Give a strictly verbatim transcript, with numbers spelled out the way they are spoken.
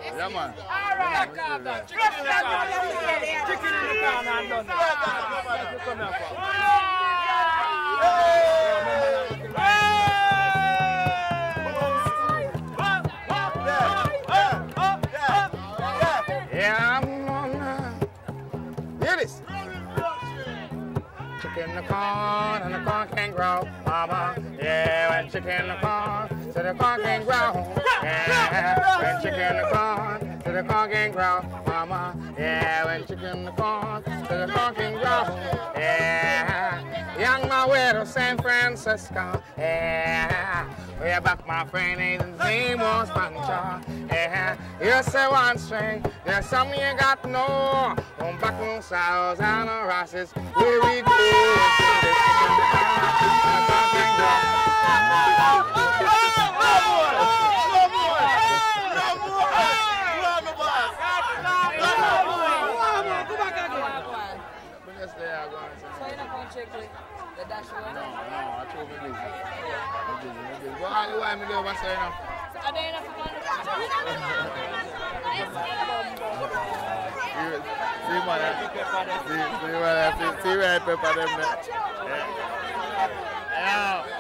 Yeah, man. All right. Chicken in the corner. Chicken in the corner and done. Come here, yeah, man. Hear this. Chicken in the corn and the corn can grow, mama. Yeah, when chicken in the corn, so the corn can grow. Yeah, when chicken in the corn, so the corn can grow, mama. Yeah, when chicken in the corn, so the corn can grow. Yeah, young man way to San Francisco. Yeah, way back my friend, his name was Pancho. Yeah, you say one string, there's something you got to know. On back on south and the Rosses, where we go. The dash one? No, no, I told me busy. I'm busy, I'm busy. What are you want me to do over there now? Are they enough for See, man, see, see, see, see, see, right pepper them there. Yeah.